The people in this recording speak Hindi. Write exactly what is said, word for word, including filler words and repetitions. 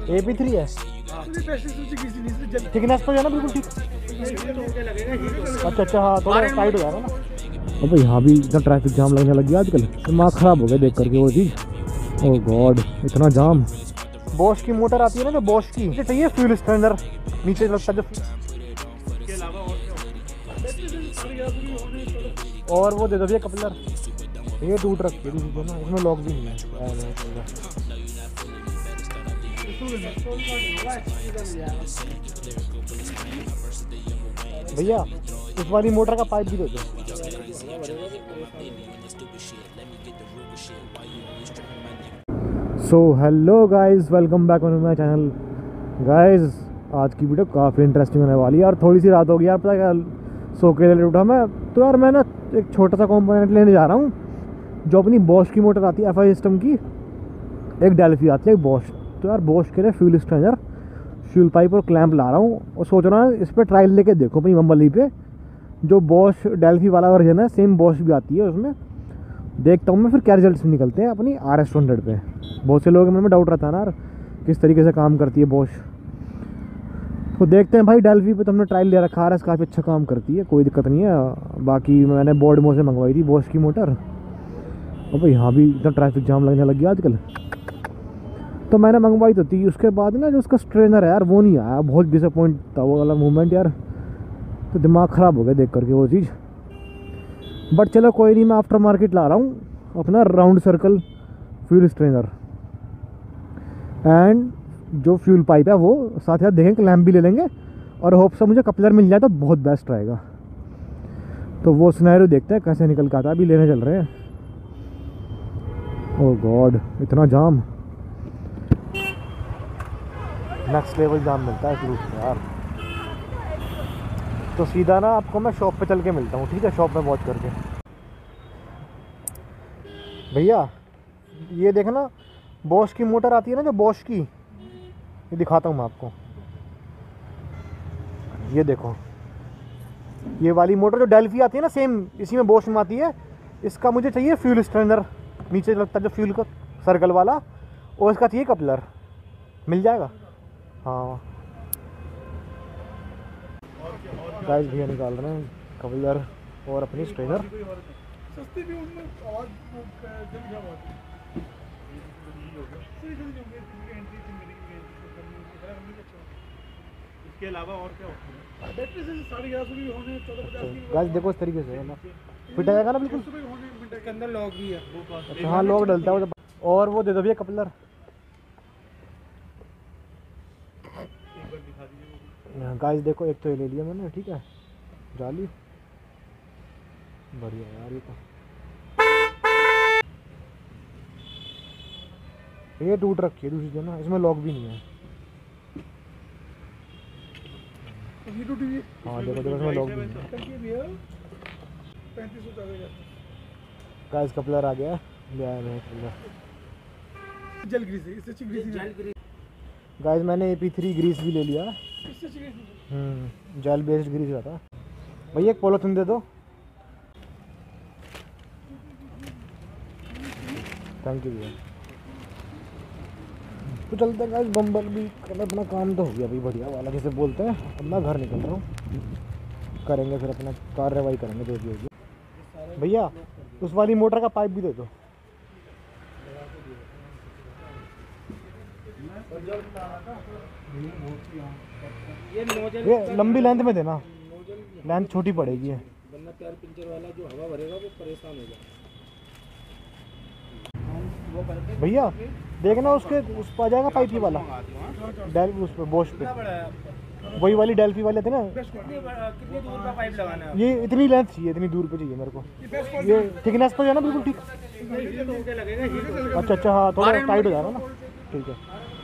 ए पी थ्री है, थिकनेस तो है ना बिल्कुल ठीक। अच्छा अच्छा हाँ, थोड़ा टाइट हो जाएगा ना। अब यहाँ भी इतना ट्रैफिक जाम लगने लग गया आजकल, दिमाग खराब हो गया देख करके वो चीज़। ओह गॉड इतना जाम। बॉश की मोटर आती है ना जो बॉश की, मुझे चाहिए फ्यूल स्ट्रेनर नीचे लगता है जो, और वो दे दो भैया कपलर। ये टूट रखी है ना, इसमें लॉक भी नहीं है। भैया उस वाली मोटर का पाइप भी दे दो। So hello guys, welcome back on my channel. Guys आज की वीडियो काफ़ी इंटरेस्टिंग होने वाली है यार। थोड़ी सी रात हो गई यार, पता क्या सो के लेट उठा मैं तो यार। मैं ना एक छोटा सा कंपोनेंट लेने जा रहा हूँ जो अपनी बॉश की मोटर आती है एफ आई सिस्टम की, एक डेल्फी आती है एक बॉश। तो यार बॉश के लिए फ्यूल स्ट्रेनर, फ्यूल पाइप और क्लैंप ला रहा हूँ और सोच रहा हूँ इस पर ट्रायल लेके देखो अपनी बम्बली पे। जो बॉश डेल्फी वाला वर्जन है सेम बॉश भी आती है उसमें, देखता हूँ मैं फिर क्या रिजल्ट्स निकलते हैं अपनी आर एस टू हंड्रेड पे। बहुत से लोगों के मन में डाउट रहता है ना यार किस तरीके से काम करती है बॉश, तो देखते हैं भाई। डेल्फी पे तो हमने ट्रायल ले रखा है, आर एस काफ़ी अच्छा काम करती है, कोई दिक्कत नहीं है। बाकी मैंने बोर्ड मो से मंगवाई थी बॉश की मोटर। और भाई यहाँ भी इतना ट्रैफिक जाम लगने लग गया आजकल, तो मैंने मंगवाई तो थी। उसके बाद ना जो उसका स्ट्रेनर है यार वो नहीं आया, बहुत डिसअपॉइंट था वो वाला मूवमेंट यार, तो दिमाग ख़राब हो गया देख करके वो चीज़। बट चलो कोई नहीं, मैं आफ्टर मार्केट ला रहा हूँ अपना round circle fuel strainer and जो फ्यूल पाइप है वो साथ साथ देखेंगे, लैम्प भी ले लेंगे और होप से मुझे कपलर मिल जाए तो बहुत बेस्ट रहेगा। तो वो सिनेरियो देखते हैं कैसे निकल के आता है, अभी लेने चल रहे हैं। ओह गॉड इतना जाम, नेक्स्ट लेवल जाम मिलता है शुरू से यार। तो सीधा ना आपको मैं शॉप पे चल के मिलता हूँ, ठीक है? शॉप में वॉच करके। भैया ये देखना बॉश की मोटर आती है ना जो बॉश की, ये दिखाता हूँ मैं आपको। ये देखो ये वाली मोटर जो डेल्फी आती है ना सेम इसी में बॉश में आती है। इसका मुझे चाहिए फ्यूल स्ट्रेनर, नीचे लगता है जो फ्यूल का सर्कल वाला, और इसका चाहिए कपलर। मिल जाएगा? हाँ गाइस भैया निकाल रहे हैं कपलर और अपनी स्ट्रेनर। सस्ती भी उनमें आवाज इसके अलावा और क्या होता है? बैटरी से साढ़े ग्यारह सौ भी होने, चौदह पचास की। गाइस देखो इस तरीके से है ना, फिट आएगा ना बिल्कुल। के अंदर लॉक भी है। अच्छा हाँ लॉक डलता है। और वो दे दो भैया कपलर। गाइस देखो एक तो ये ले लिया मैंने, ठीक है? जाली बढ़िया यार। ये तो ये टूट रखी है दूसरी जो ना, इसमें लॉक भी नहीं है। ये टूटी हुई है। हाँ देखो देखो इसमें लॉक भी नहीं है। पैंतीस सौ चलेगा। गाइस कपलर आ गया, ले आया मैं कपलर। जेल ग्रीस है, इससे अच्छी ग्रीस है। गाइस मैंने ए पी थ्री ग्रीस भी ले लिया। इससे अच्छी grease hmm gel based grease रहता। भैया एक पॉलिथीन दे दो। थैंक यू भैया। तो चलते हैं गाइस, बम्बल भी अपना काम तो हो गया भाई बढ़िया वाला जैसे बोलते हैं। अब मैं घर निकल रहा हूँ, करेंगे फिर अपना कार्रवाई करेंगे जो भी होगी। भैया उस वाली मोटर का पाइप भी दे दो। ये लंबी लेंथ में देना, लेंथ छोटी पड़ेगी है। पिंचर वाला जो हवा भरेगा वो परेशान हो जाएगा। भैया देखना उसके उस पर आ जाएगा पाइप ही वाला डेल, उस पर बॉश पे वही वाली डेल्फी वाले थे ना। कितनी दूर का पाइप लगाना है? ये इतनी लेंथ चाहिए, इतनी दूर पे चाहिए मेरे को। ये थिकनेस तो है ना बिल्कुल ठीक? अच्छा अच्छा हाँ, थोड़ा टाइट हो जाएगा ना, ठीक है।